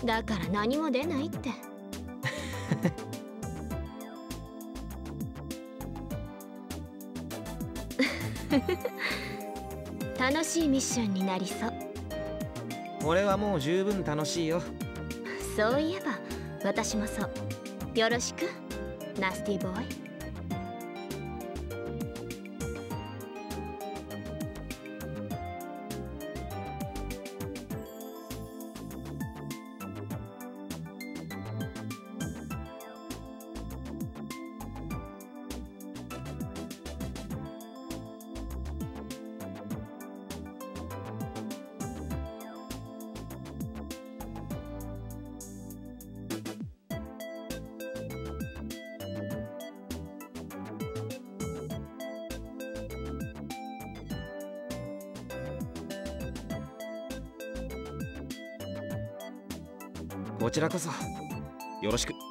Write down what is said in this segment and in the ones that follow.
だから何も出ないって。楽しいミッションになりそう。 俺はもう十分楽しいよ。 そういえば私もそう。よろしくナスティボーイ。 こちらこそよろしく。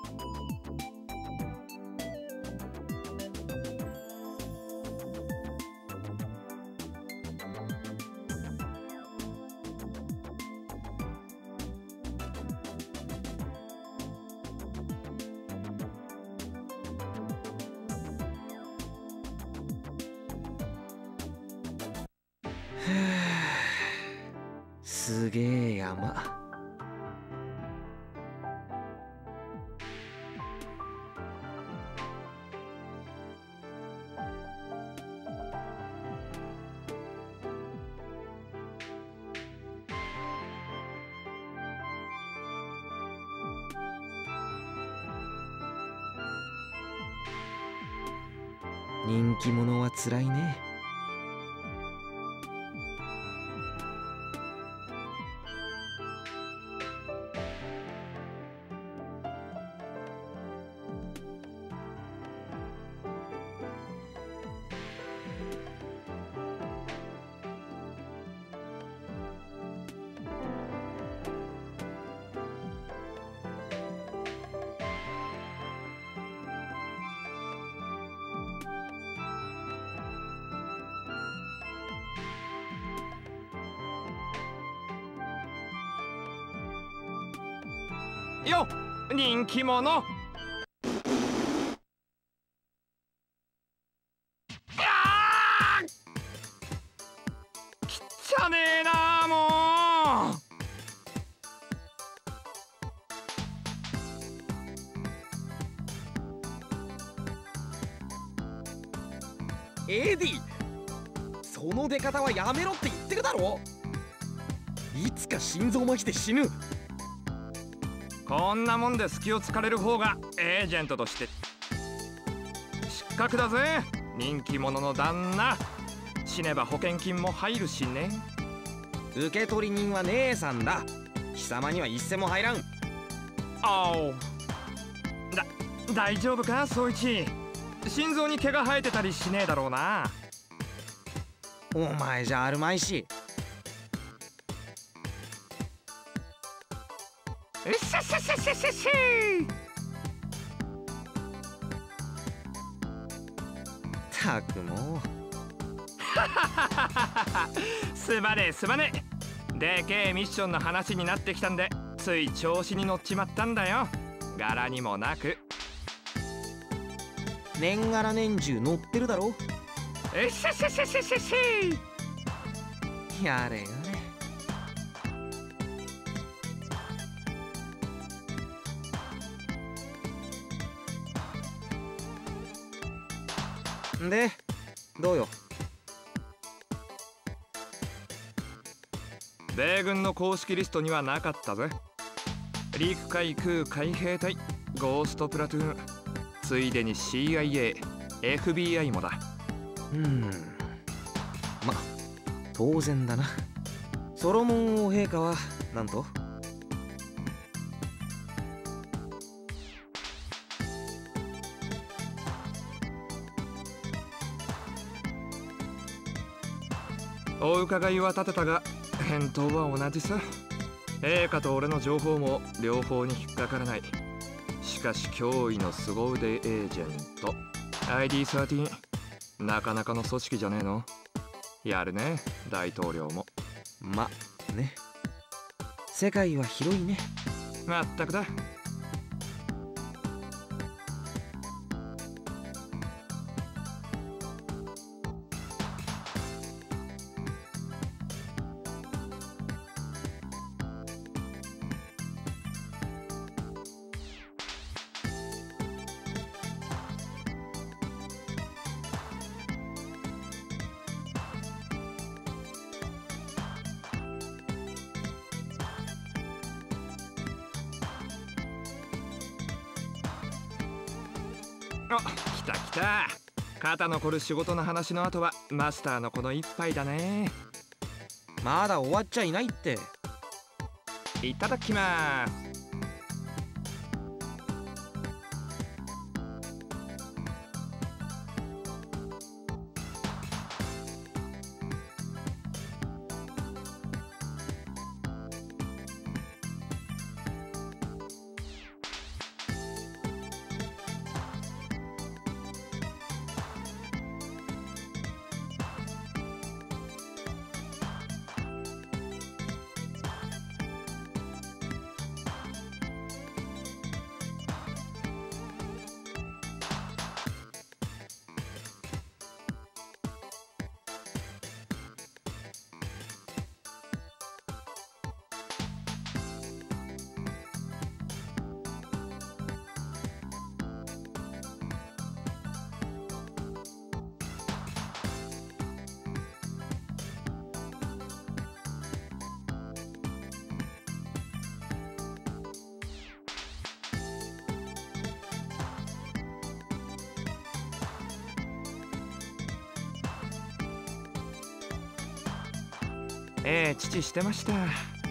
すげえ山。人気者はつらいね。 よっ人気者。きっちゃねえなもう。エディ、その出方はやめろって言ってるだろ。いつか心臓麻痺で死ぬ。 こんなもんで隙を突かれる方がエージェントとして失格だぜ。人気者の旦那、死ねば保険金も入るしね。 受取人は姉さんだ。貴様には一銭も入らん。 あお、大丈夫か宗一。心臓に毛が生えてたりしねえだろうな。 お前じゃあるまいし。 うっしゃっしゃっしゃっしゃっしゃっしゃ。 たくもう。 すまねえすまねえ。でけえミッションの話になってきたんでつい調子に乗っちまったんだよ。柄にもなく。 年がら年中乗ってるだろ。 うっしゃっしゃっしゃっしゃっしゃっしゃ。 やれやれ。でどうよ。 米軍の公式リストにはなかったぜ。陸海空海兵隊、ゴーストプラトゥーン、ついでに CIA、FBI もだ。 ま当然だな。ソロモン王陛下はなんと。 お伺いは立てたが返答は同じさ。陛下と俺の情報も両方に引っかからない。しかし驚異の凄腕エージェント ID13、 なかなかの組織じゃねえの。やるね大統領も。 まね、世界は広いね。 まったくだ。あ、来た来た。肩の凝る仕事の話の後はマスターのこの一杯だね。 まだ終わっちゃいないって。 いただきます。父してました。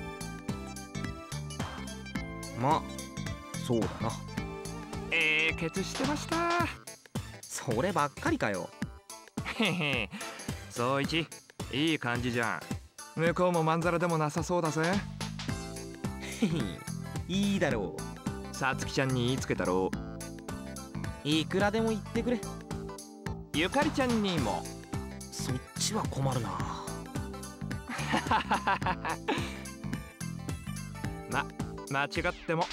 まあそうだな。 ケツしてました。 そればっかりかよ。 へへ、総一いい感じじゃん。向こうもまんざらでもなさそうだぜ。 へへ、いいだろう。さつきちゃんに言いつけたろう。いくらでも言ってくれ。 ゆかりちゃんにも。 そっちは困るな。 間違っても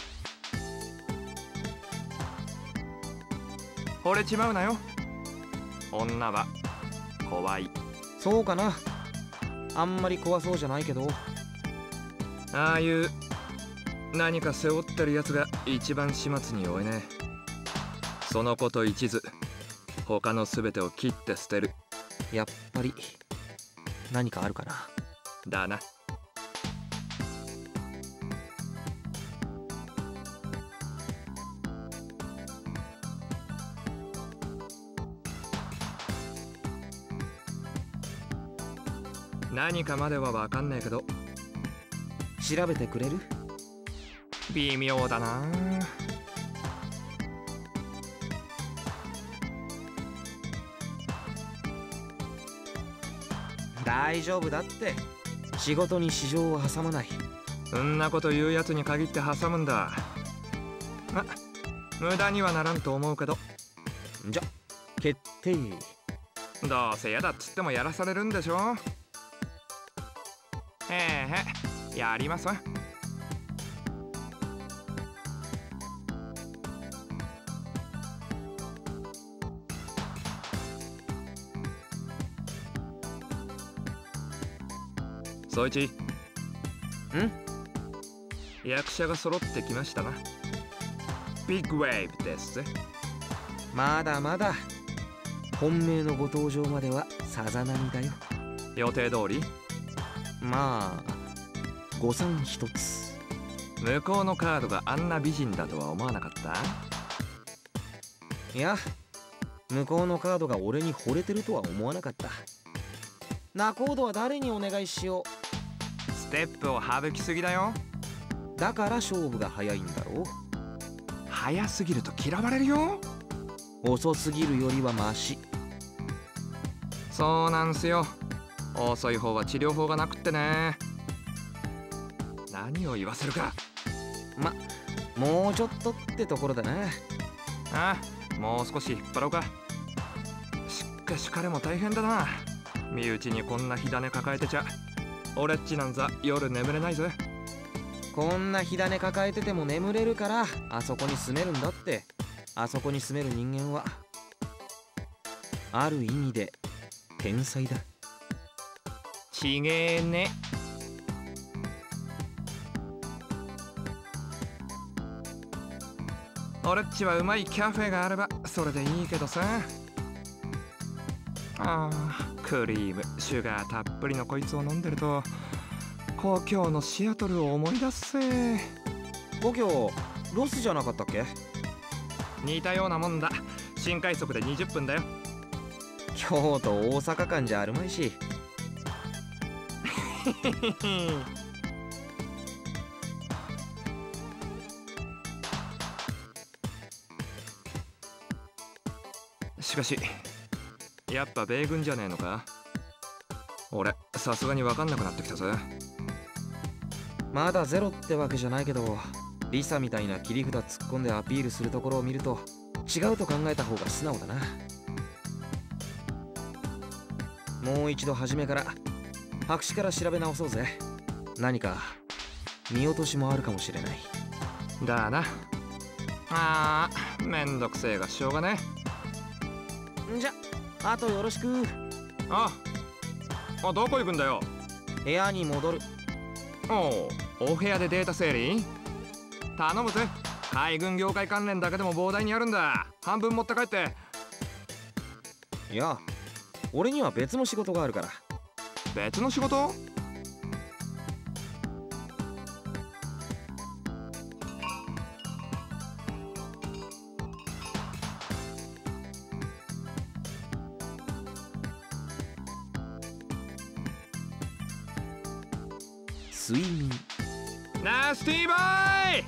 惚れちまうなよ。女は怖い。 そうかな。あんまり怖そうじゃないけど。 ああいう何か背負ってるやつが一番始末に負えねえ。そのこと一途、他の全てを切って捨てる。 やっぱり何かあるかな。 だな。何かまでは分かんねえけど。 調べてくれる？ 微妙だな。 大丈夫だって。仕事に私情は挟まない。 そんなこと言うやつに限って挟むんだ。ま、無駄にはならんと思うけど。 じゃ決定。 どうせ嫌だっつってもやらされるんでしょ。やりますわ。そいち。ん？役者が揃ってきましたな。ビッグウェーブですぜ。 まだまだ。本命のご登場まではさざ波だよ。 予定通り？ まあ誤算一つ。 向こうのカードがあんな美人だとは思わなかった？ いや、向こうのカードが俺に惚れてるとは思わなかった。仲人は誰にお願いしよう。ステップを省きすぎだよ。 だから勝負が早いんだろう。 早すぎると嫌われるよ。 遅すぎるよりはマシ。 そうなんすよ。遅い方は治療法がなくってね。何を言わせるか。 もうちょっとってところだな。 ああ、もう少し引っ張ろうか。しかし彼も大変だな。身内にこんな火種抱えてちゃ俺っちなんざ夜眠れないぜ。 こんな火種抱えてても眠れるからあそこに住めるんだって。あそこに住める人間はある意味で天才だ。 ちげえね。俺っちはうまいキャフェがあればそれでいいけどさ。ああ、クリームシュガーたっぷりのこいつを飲んでると故郷のシアトルを思い出すぜ。 故郷ロスじゃなかったっけ？ 似たようなもんだ。新快速で20分だよ。 京都大阪間じゃあるまいし。しかしやっぱ米軍じゃねえのか？俺さすがに分かんなくなってきたぜ。 まだゼロってわけじゃないけど、リサみたいな切り札突っ込んでアピールするところを見ると違うと考えた方が素直だな。もう一度初めから白紙から調べ直そうぜ。何か見落としもあるかもしれない。 だな。ああ、めんどくせえがしょうがねえ。じゃあとよろしく。 あどこ行くんだよ？ 部屋に戻る。 お部屋でデータ整理頼むぜ。海軍業界関連だけでも膨大にあるんだ。半分持って帰って。 いや、俺には別の仕事があるから。 別の仕事？ 睡眠。 ナスティーボーイ！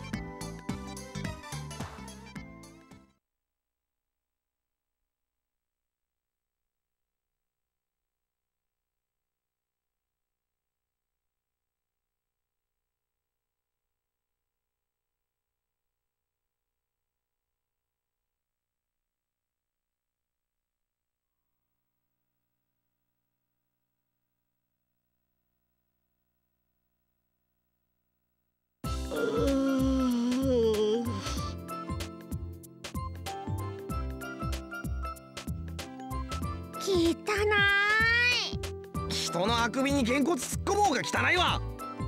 汚い。 人のあくびにげんこつ突っ込もうが汚いわ。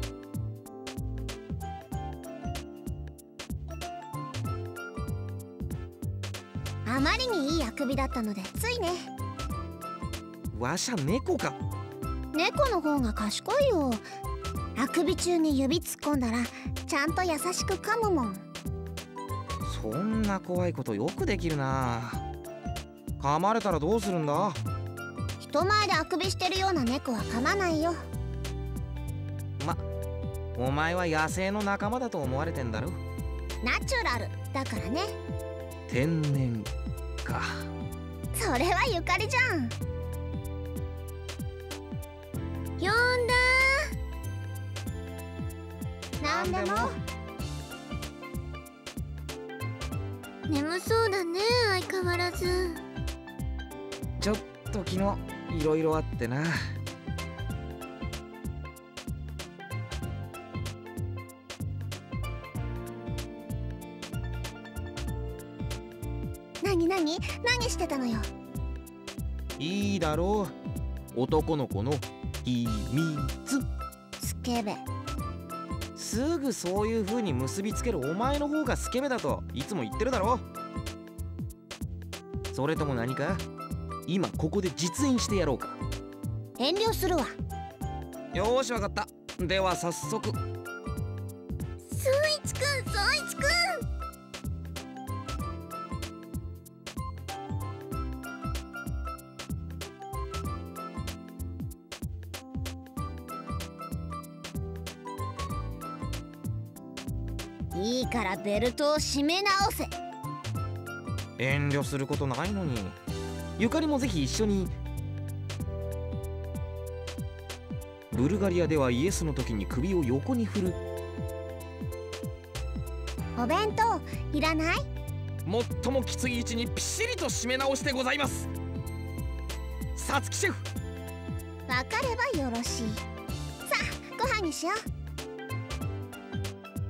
あまりにいいあくびだったのでついね。 わしゃ猫か？ 猫の方が賢いよ。あくび中に指突っ込んだらちゃんと優しく噛むもん。 そんな怖いことよくできるな。噛まれたらどうするんだ？ 人前であくびしてるような猫は噛まないよ。 お前は野生の仲間だと思われてんだろ。 ナチュラルだからね。 天然か。 それはゆかりじゃん。呼んだ。なんでも。眠そうだね、相変わらず。 ちょっと昨日いろいろあってな。 何してたのよ。 いいだろう、男の子の秘密。 スケベ。 すぐそういう風に結びつけるお前の方がスケベだといつも言ってるだろ。それとも何か今ここで実演してやろうか？ 遠慮するわ。 よーし、わかった。では早速。 宗一くん、宗一くん。いいからベルトを締め直せ。 遠慮することないのに。ゆかりもぜひ一緒に。ブルガリアではイエスの時に首を横に振る。 お弁当いらない？ 最もきつい位置にぴっしりと締め直してございます。さつきシェフ。 わかればよろしい。さあご飯にしよう。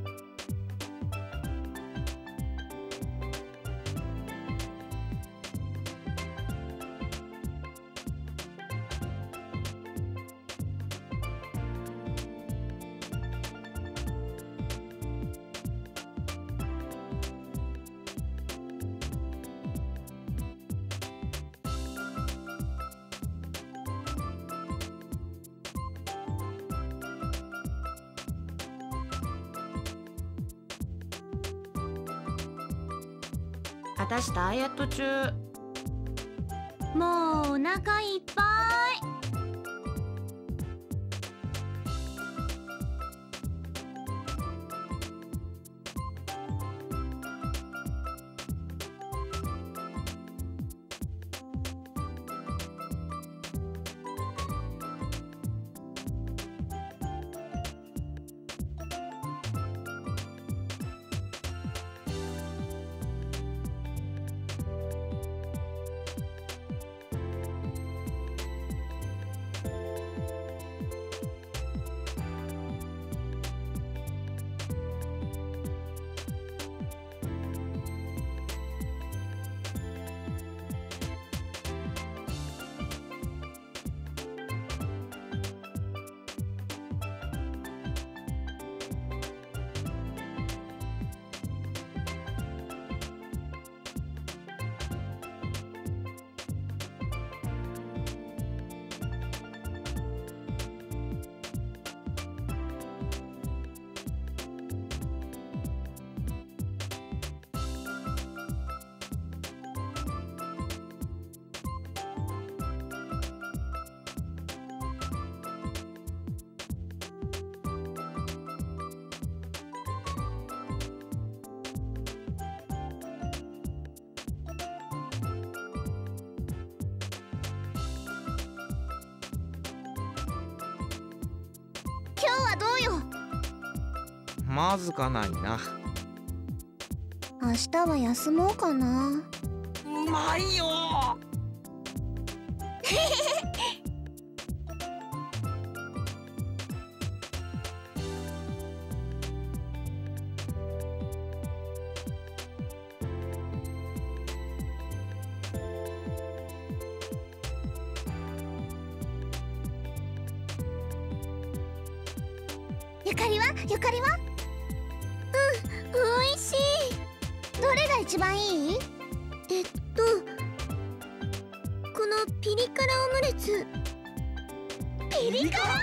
私ダイエット中。 もうお腹いっぱい。今日はどうよ。 まずかないな。 明日は休もうかな。 うまいよ。 ゆかりはおいしい。どれが一番いい？このピリ辛オムレツ。ピリ辛？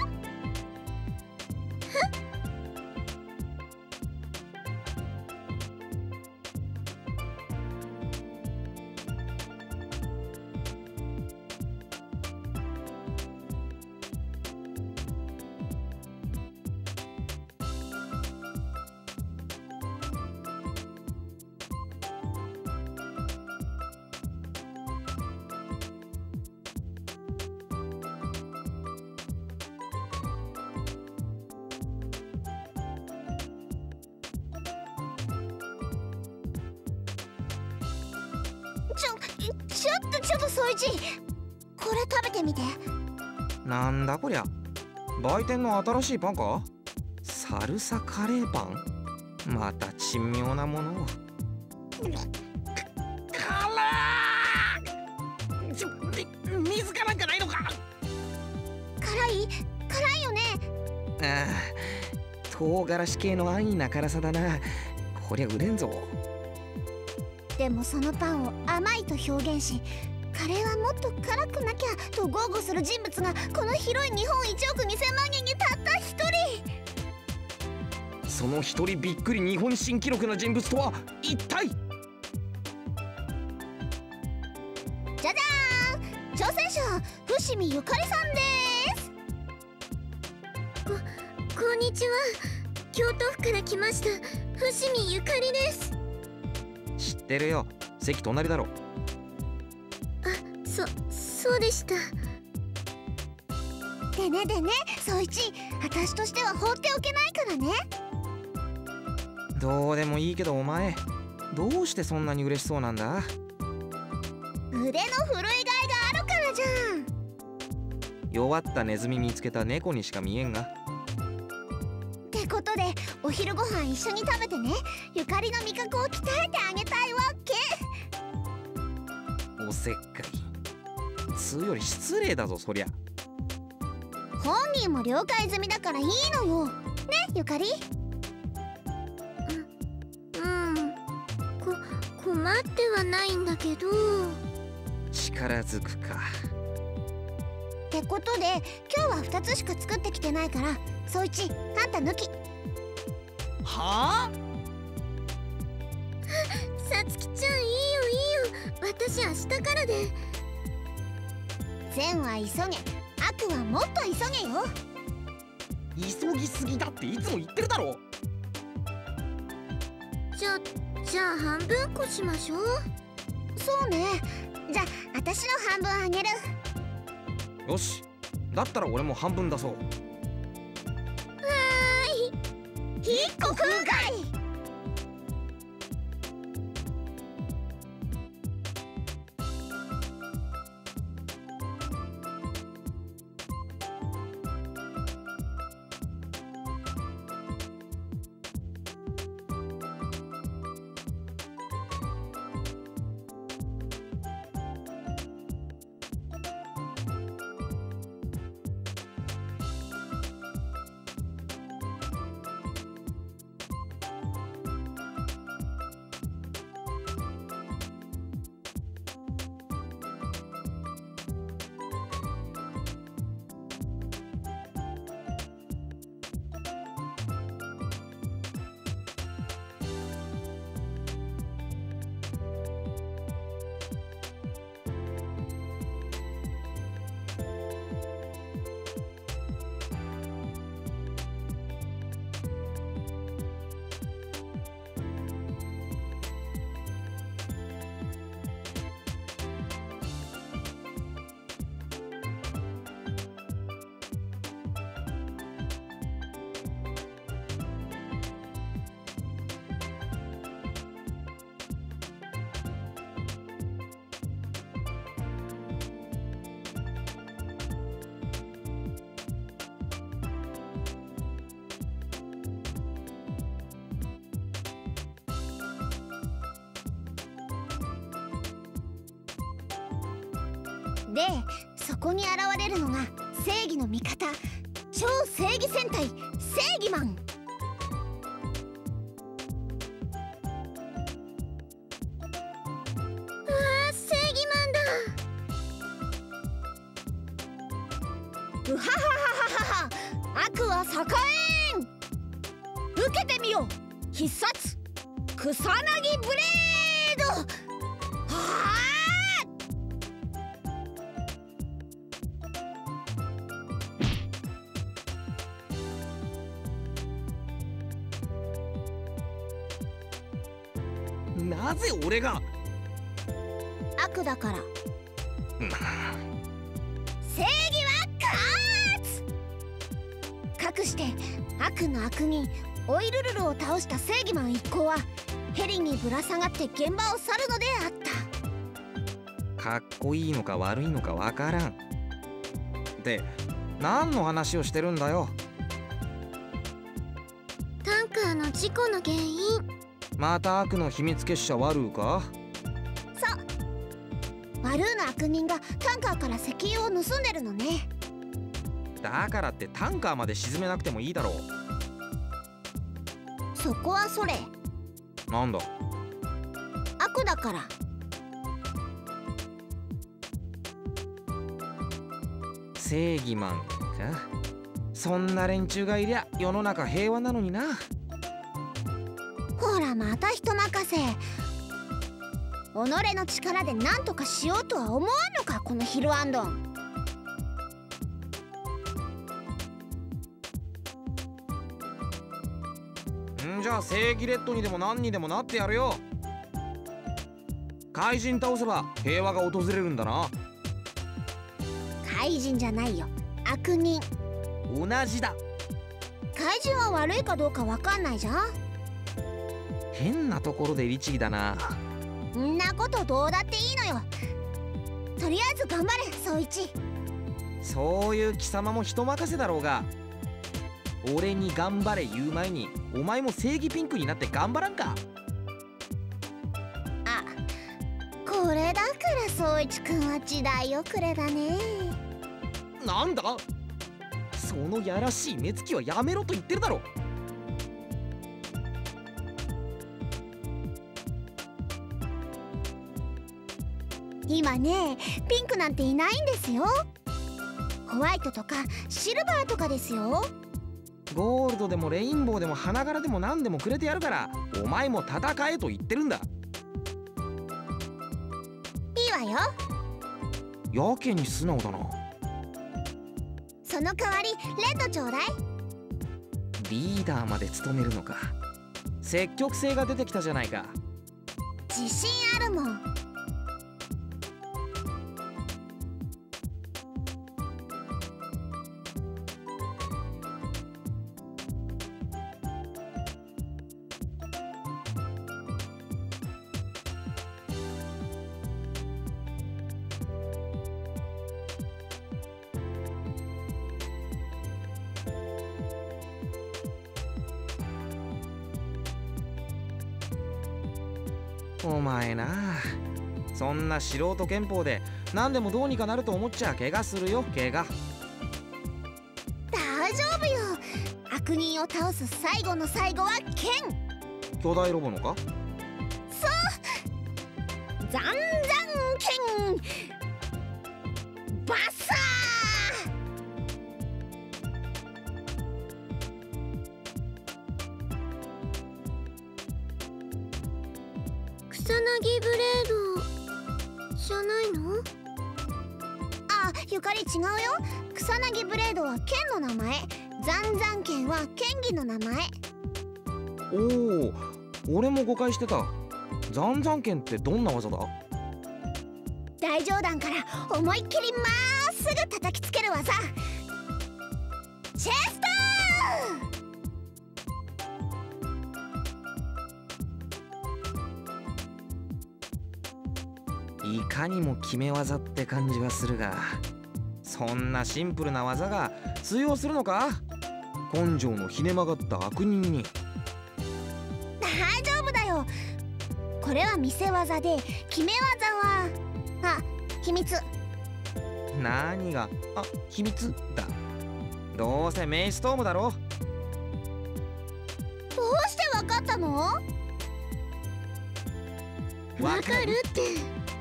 ちょっとソイチ、これ食べてみて。 なんだこりゃ、売店の新しいパンか？サルサカレーパン？また珍妙なものを。 水かなんかないのか？ 辛いよね。 ああ、唐辛子系の安易な辛さだな。こりゃ売れんぞ。 でもそのパンを甘いと表現し、カレーはもっと辛くなきゃと豪語する人物がこの広い日本1億2000万人にたった一人。 その一人びっくり日本新記録の人物とは一体？ じゃじゃーん、挑戦者伏見ゆかりさんです。こんにちは。京都府から来ました伏見ゆかりです。 知ってるよ、席隣だろ。 そうでした。でねソイチ、私としては放っておけないからね。 どうでもいいけど、お前どうしてそんなに嬉しそうなんだ？ 腕の振るいがいがあるからじゃん。 弱ったネズミ見つけた猫にしか見えんが。 ってことでお昼ご飯一緒に食べてね。ゆかりの味覚を鍛えてあげたいわけ。 おせっかいつより失礼だぞ、そりゃ。 本人も了解済みだからいいのよね、ゆかり。困ってはないんだけど。 力ずくか。 ってことで今日は2つしか作ってきてないから、そいちあんた抜き。 はあ？ さつきちゃん、いいよ私明日からで。善は急げ、悪はもっと急げよ。 急ぎすぎだっていつも言ってるだろ。 じゃあ半分こしましょう。そうね。じゃあ私の半分あげる。 よし、だったら俺も半分出そう。 ひっこくんかい。で、そこに現れるのが正義の味方、超正義戦隊正義マン。正義マンだ。うははははは、悪は栄えん。受けてみよ、必殺草薙ブレード。 なぜ俺が。 悪だから。正義は勝つ。かくして悪の悪人オイルルルを倒した正義マン一行はヘリにぶら下がって現場を去るのであった。 かっこいいのか悪いのかわからん。で、何の話をしてるんだよ。 タンカーの事故の原因。 また悪の秘密結社ワルーか。 そう、ワルーの悪人がタンカーから石油を盗んでるのね。 だからってタンカーまで沈めなくてもいいだろう。 そこはそれ。 なんだ。 悪だから。 正義マンか。そんな連中がいりゃ世の中平和なのにな。 ほらまた人任せ。己の力で何とかしようとは思わんのか、このヒルアンドン。 じゃあ正義レッドにでも何にでもなってやるよ。怪人倒せば平和が訪れるんだな。 怪人じゃないよ、悪人。 同じだ。 怪人は悪いかどうかわかんないじゃん。 変なところで律儀だな。 んなことどうだっていいのよ。とりあえず頑張れ、総一。 そういう貴様も人任せだろうが、俺に頑張れ言う前にお前も正義ピンクになって頑張らんか。 あ、これだから総一くんは時代遅れだね。 なんだ、そのやらしい目つきはやめろと言ってるだろ。 今ね、ピンクなんていないんですよ。ホワイトとかシルバーとかですよ。 ゴールドでもレインボーでも花柄でも何でもくれてやるから、お前も戦えと言ってるんだ。 わよ。 やけに素直だな。 その代わりレッドちょうだい。 リーダーまで務めるのか。積極性が出てきたじゃないか。 自信あるもん。 お前な、そんな素人拳法で何でもどうにかなると思っちゃ怪我するよ、怪我。 大丈夫よ。悪人を倒す最後の最後は剣。 巨大ロボのか。 ザンザン剣バッサ草薙ブレードじゃないの？ あ、ゆかり違うよ。草薙ブレードは剣の名前、ザンザン剣は剣技の名前。 おお、俺も誤解してた。ザンザン剣ってどんな技だ。 大上段から思いっきりまっすぐ叩きつける技、チェストいかにも決め技って感じはするが、そんなシンプルな技が通用するのか。根性のひね曲がった悪人に。 大丈夫だよ。これは見せ技で、決め技は秘密。 何が秘密だ。どうせメイストームだろ。 どうしてわかったの？ わかるって。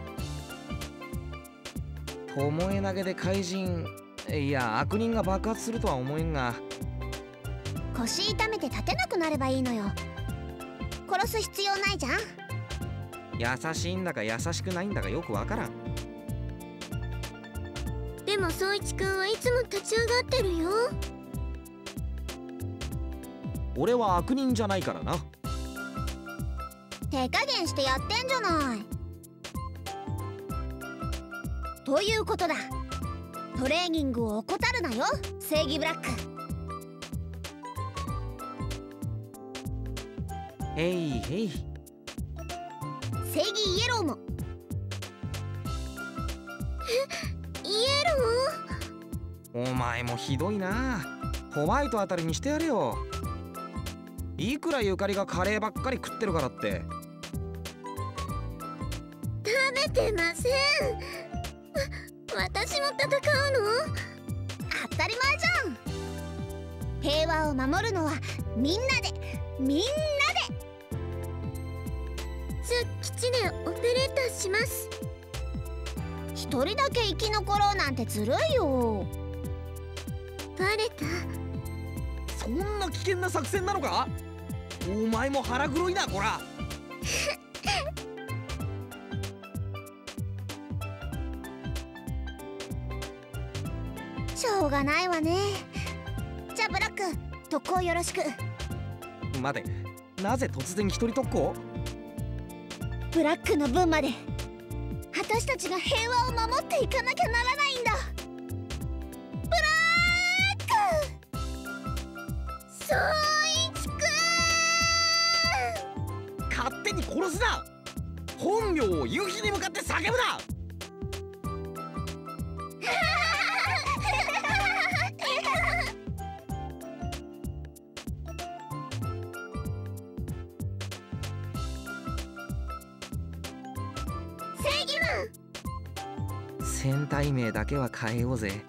巴投げで怪人、いや悪人が爆発するとは思えんが。 腰痛めて立てなくなればいいのよ。殺す必要ないじゃん。 優しいんだか優しくないんだかよくわからん。 でも宗一くんはいつも立ち上がってるよ。 俺は悪人じゃないからな。 手加減してやってんじゃない。ということだ。トレーニングを怠るなよ、正義ブラック。 へいへい。 正義イエローも。 イエロお前もひどいな。ホワイトあたりにしてやれよ。いくらゆかりがカレーばっかり食ってるからって。 食べてません。私も戦うの？ 当たり前じゃん。平和を守るのはみんなで、みんなで。 じゃあ基地でオペレーターします。 一人だけ生き残ろうなんてずるいよ。 バレた？ そんな危険な作戦なのか。お前も腹黒いなこら。 しょうがないわね。じゃあブラック、特攻よろしく。 待て、なぜ突然一人特攻。 ブラックの分まで私たちが平和を守っていかなきゃならないんだ。ブラック！ 宗一くん！ 勝手に殺すな。本名を夕日に向かって叫ぶな。 戦隊名だけは変えようぜ。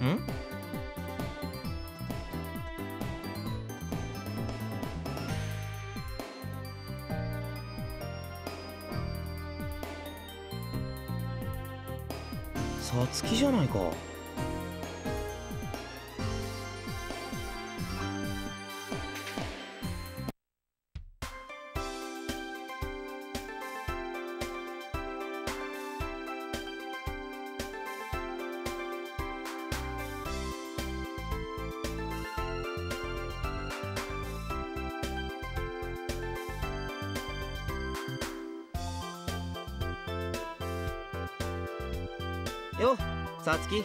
ん？さつきじゃないか。よっ、さつき。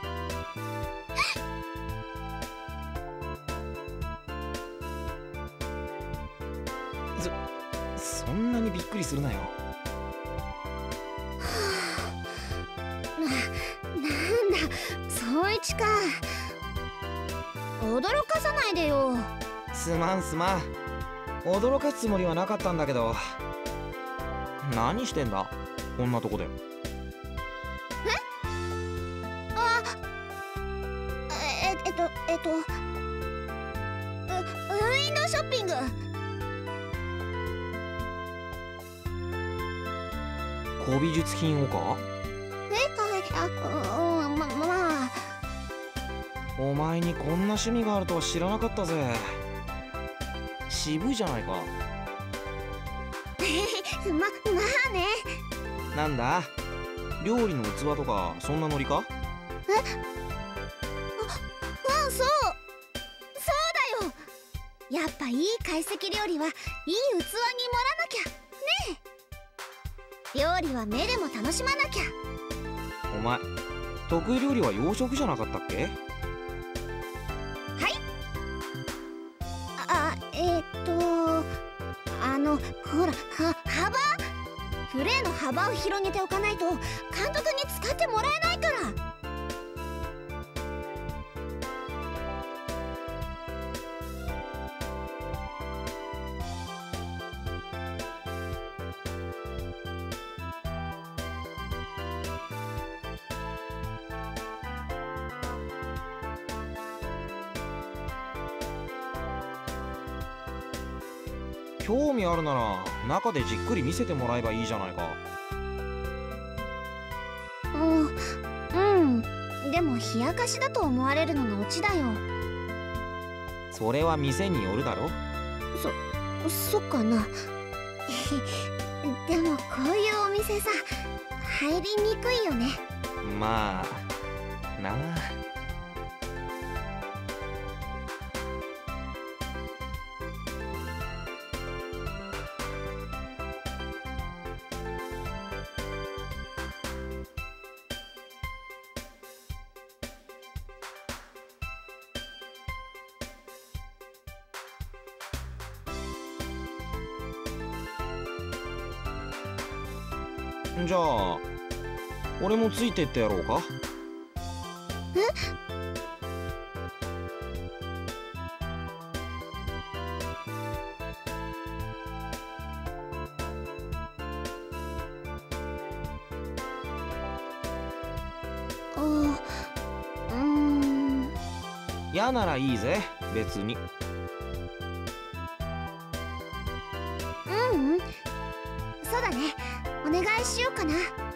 そんなにびっくりするなよ。 なんだ、総一か。驚かさないでよ。 すまん。驚かすつもりはなかったんだけど。何してんだ、こんなとこで。 ウィンドウショッピング。 古美術品をか？ まあ。 お前にこんな趣味があるとは知らなかったぜ。渋いじゃないか。 まあね。 なんだ、料理の器とかそんなノリか？ そうだよ。やっぱいい懐石料理はいい器に盛らなきゃねえ。料理は目でも楽しまなきゃ。 お前、得意料理は洋食じゃなかったっけ？ はい。ほら、幅？プレーの幅を広げておかないと監督に使ってもらえないから。 興味あるなら中でじっくり見せてもらえばいいじゃないか。 でも冷やかしだと思われるのがオチだよ。 それは店によるだろ。 そっかな。でもこういうお店さ、入りにくいよね。 まあなあ。じゃあ俺もついてってやろうか。嫌ならいいぜ、別に。 そうだね。お願いしようかな。